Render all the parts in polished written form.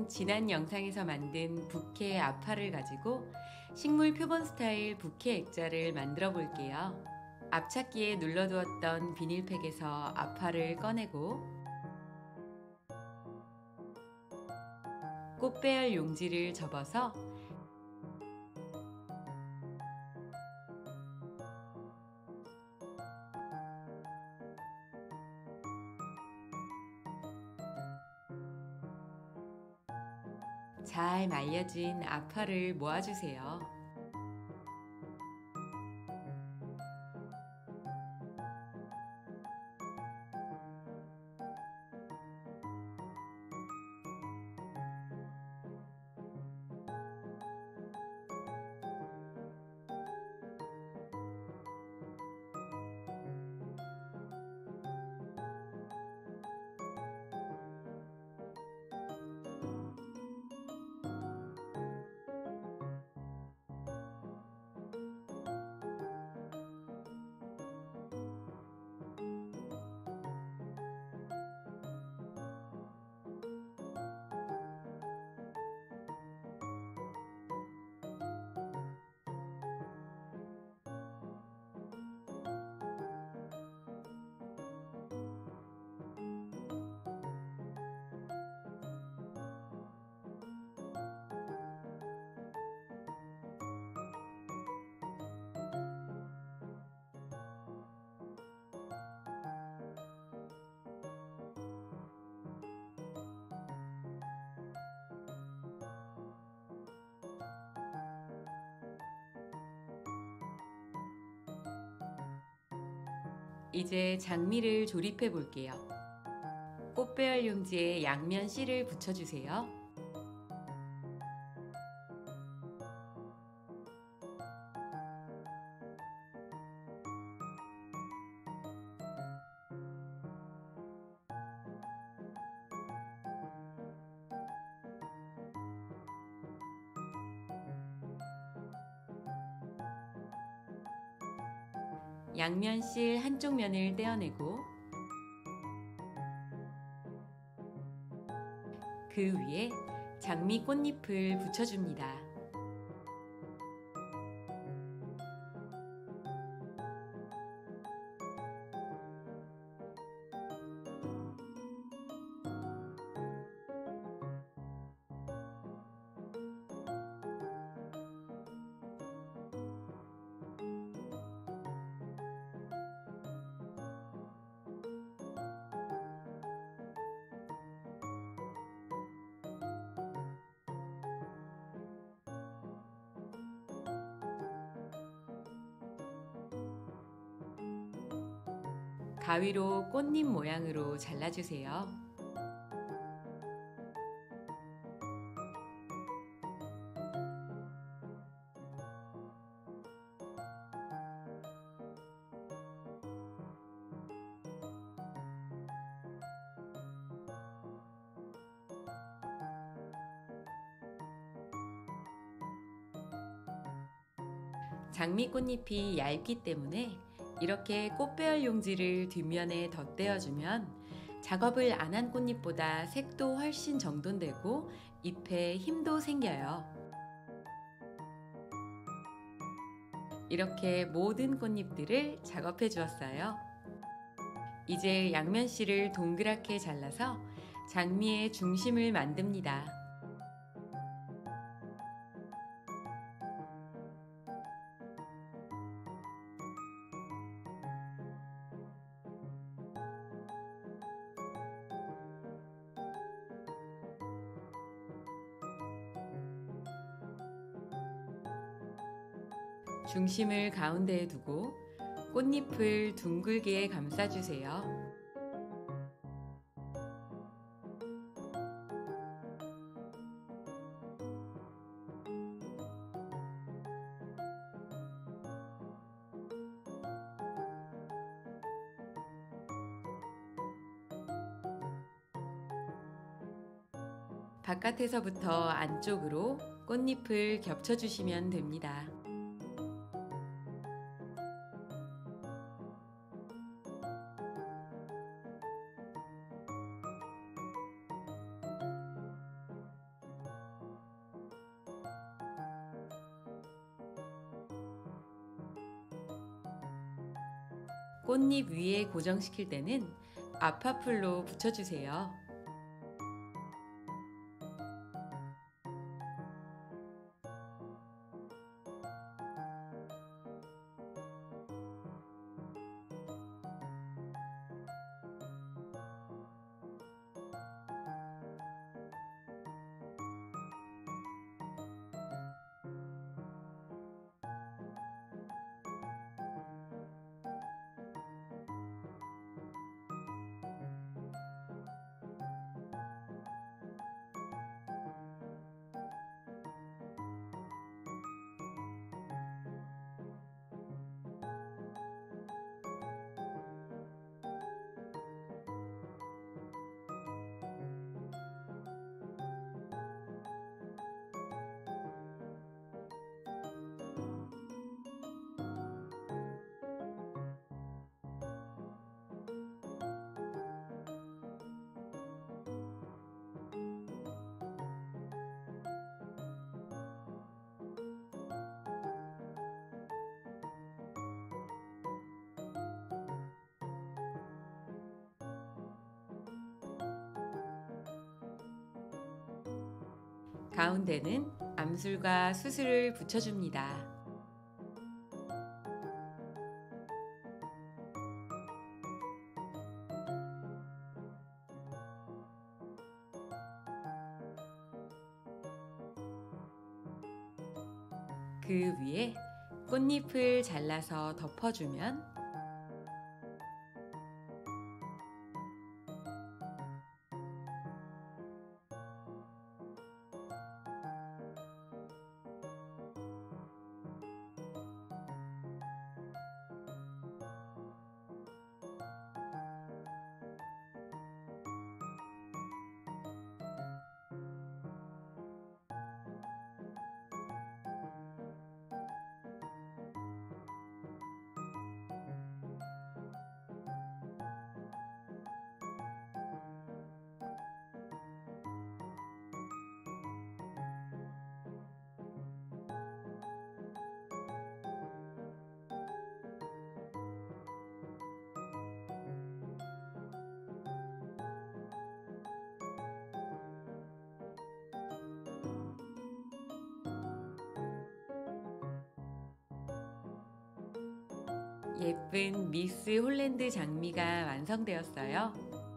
지난 영상에서 만든 부케 앞화를 가지고 식물 표본 스타일 부케 액자를 만들어 볼게요. 앞찾기에 눌러두었던 비닐팩에서 앞화를 꺼내고 꽃배열 용지를 접어서 잘 말려진 앞화를 모아주세요. 이제 장미를 조립해 볼게요. 꽃배열 용지에 양면 실을 붙여주세요. 양면 실 한쪽 면을 떼어내고 그 위에 장미 꽃잎을 붙여줍니다. 가위로 꽃잎 모양으로 잘라주세요. 장미 꽃잎이 얇기 때문에 이렇게 꽃배열 용지를 뒷면에 덧대어주면 작업을 안 한 꽃잎보다 색도 훨씬 정돈되고 잎에 힘도 생겨요. 이렇게 모든 꽃잎들을 작업해 주었어요. 이제 양면실을 동그랗게 잘라서 장미의 중심을 만듭니다. 중심을 가운데에 두고 꽃잎을 둥글게 감싸주세요. 바깥에서부터 안쪽으로 꽃잎을 겹쳐주시면 됩니다. 꽃잎 위에 고정시킬 때는 앞화풀로 붙여주세요. 가운데는 암술과 수술을 붙여줍니다. 그 위에 꽃잎을 잘라서 덮어주면 예쁜 미스 홀랜드 장미가 완성되었어요.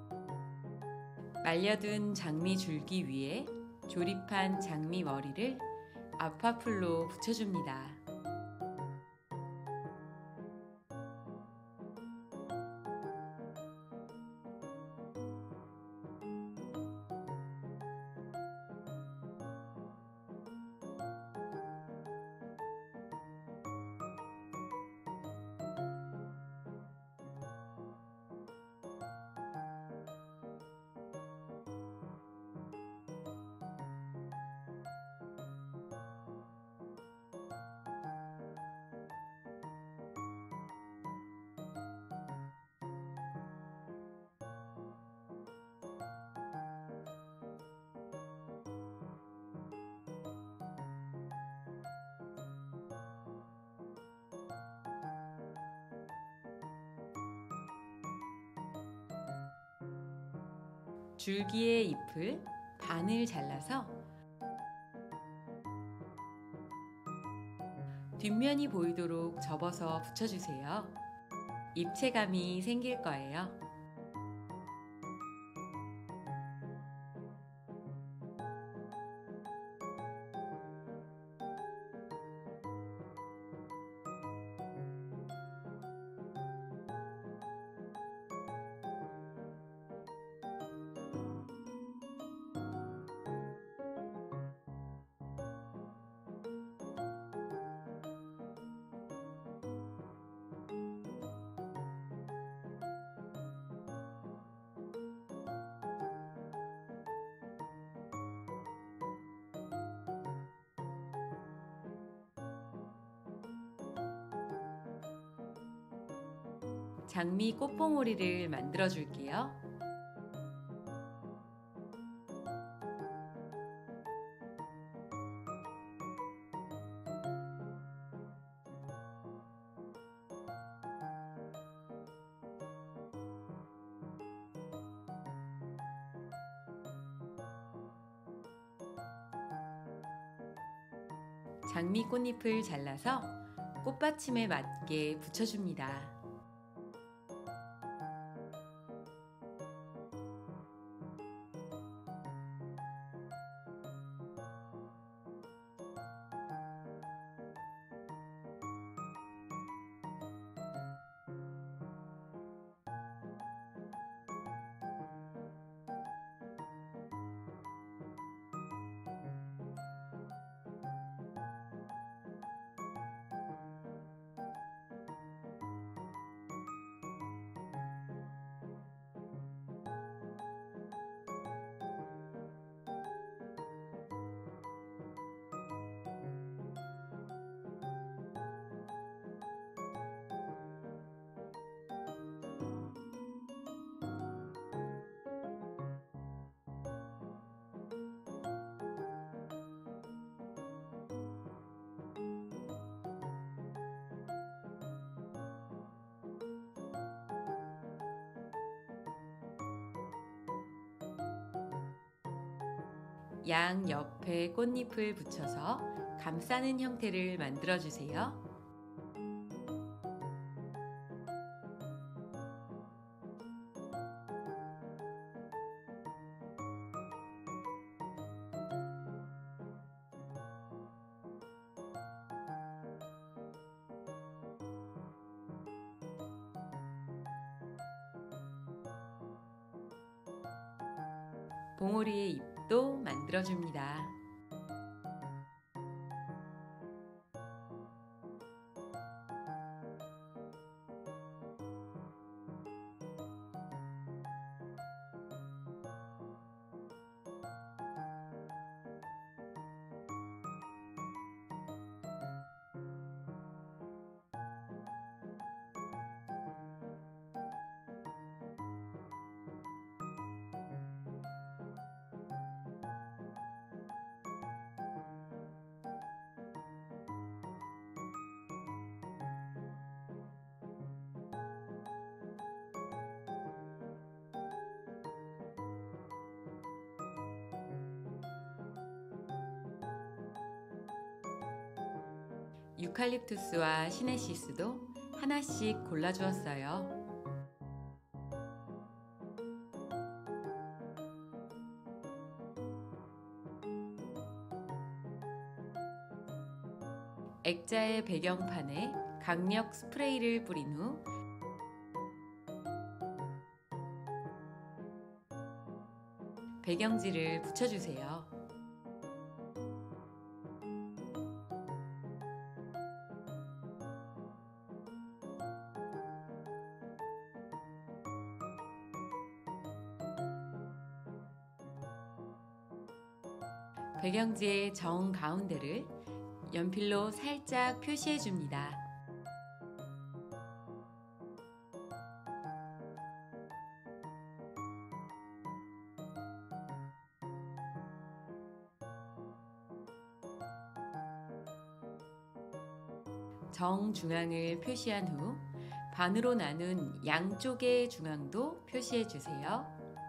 말려둔 장미 줄기 위에 조립한 장미 머리를 앞화풀로 붙여줍니다. 줄기의 잎을 반을 잘라서 뒷면이 보이도록 접어서 붙여주세요. 입체감이 생길 거예요. 장미 꽃봉오리를 만들어 줄게요. 장미 꽃잎을 잘라서 꽃받침에 맞게 붙여줍니다. 양 옆에 꽃잎을 붙여서 감싸는 형태를 만들어 주세요. 봉오리의 잎도 만들어줍니다. 유칼립투스와 시네시스도 하나씩 골라주었어요. 액자의 배경판에 강력 스프레이를 뿌린 후 배경지를 붙여주세요. 배경지의 정 가운데를 연필로 살짝 표시해 줍니다. 정중앙을 표시한 후 반으로 나눈 양쪽의 중앙도 표시해 주세요.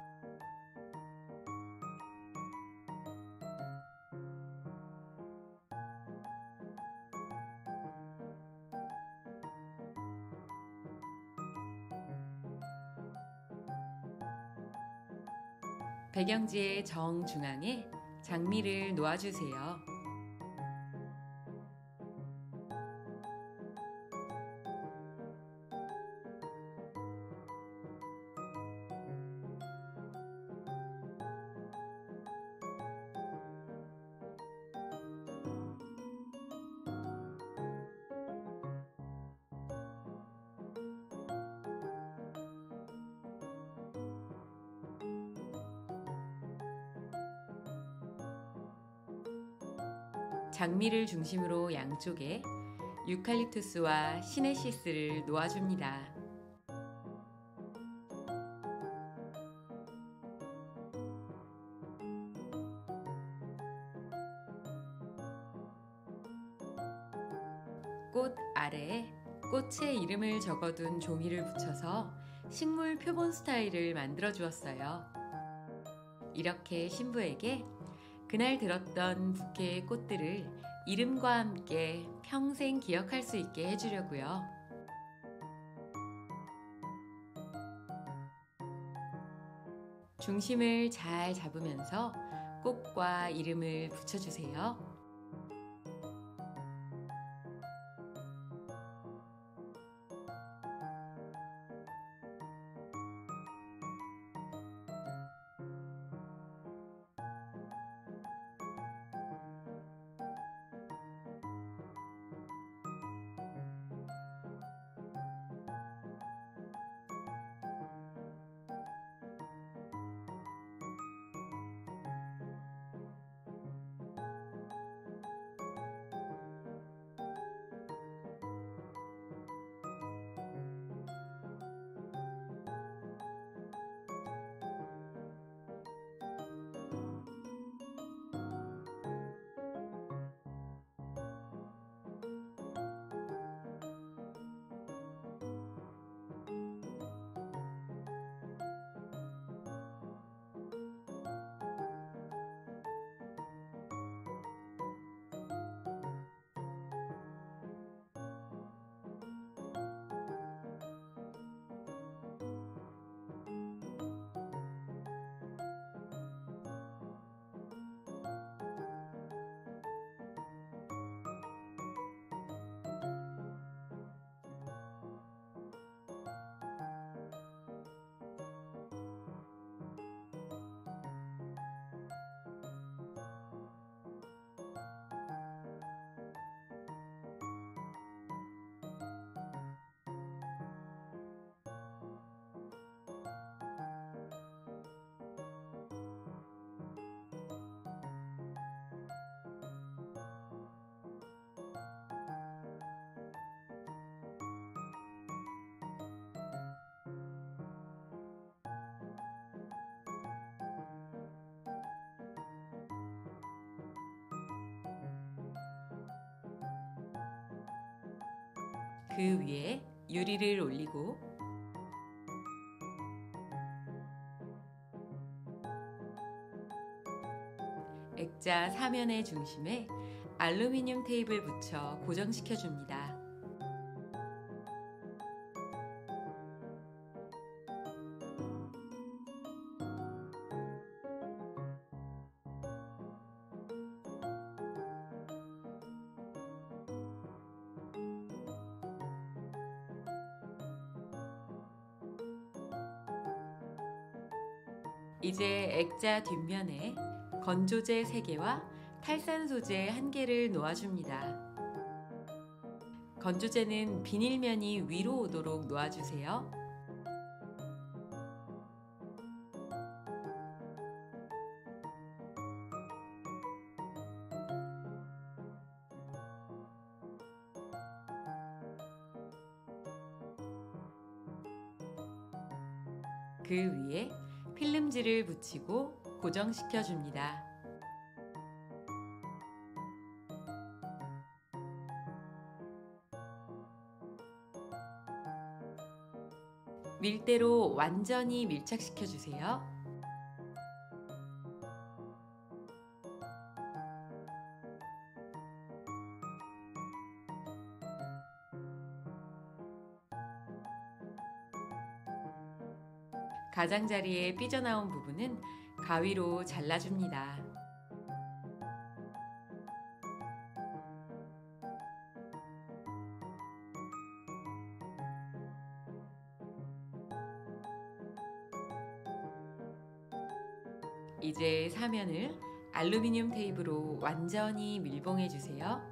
배경지의 정중앙에 장미를 놓아주세요. 장미를 중심으로 양쪽에 유칼립투스와 시네시스를 놓아줍니다. 꽃 아래에 꽃의 이름을 적어둔 종이를 붙여서 식물 표본 스타일을 만들어 주었어요. 이렇게 신부에게 그날 들었던 부케의 꽃들을 이름과 함께 평생 기억할 수 있게 해주려고요. 중심을 잘 잡으면서 꽃과 이름을 붙여주세요. 그 위에 유리를 올리고 액자 사면의 중심에 알루미늄 테이프를 붙여 고정시켜 줍니다. 이제 액자 뒷면에 건조제 3개와 탈산 소재 1개를 놓아줍니다. 건조제는 비닐면이 위로 오도록 놓아주세요. 그 위에 필름지를 붙이고 고정시켜 줍니다. 밀대로 완전히 밀착시켜 주세요. 가장자리에 삐져나온 부분은 가위로 잘라줍니다. 이제 사면을 알루미늄 테이프로 완전히 밀봉해 주세요.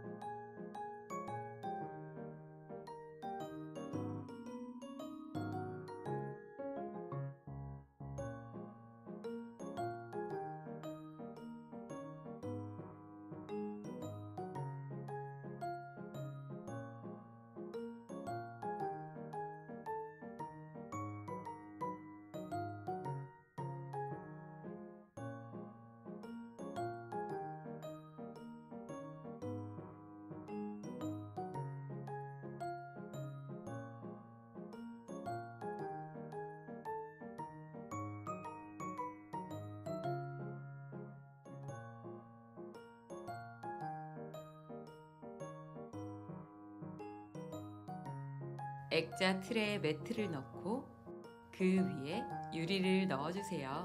액자 틀에 매트를 넣고 그 위에 유리를 넣어주세요.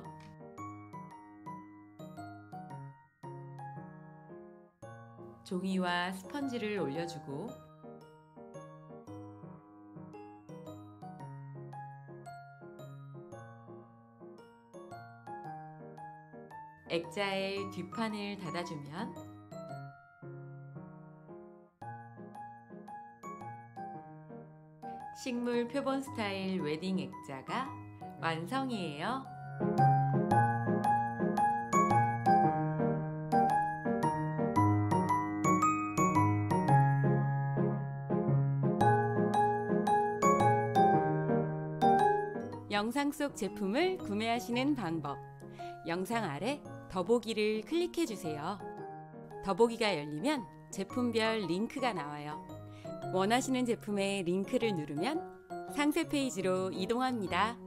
종이와 스펀지를 올려주고 액자의 뒷판을 닫아주면 식물 표본 스타일 웨딩 액자가 완성이에요. 영상 속 제품을 구매하시는 방법, 영상 아래 더보기를 클릭해 주세요. 더보기가 열리면 제품별 링크가 나와요. 원하시는 제품의 링크를 누르면 상세 페이지로 이동합니다.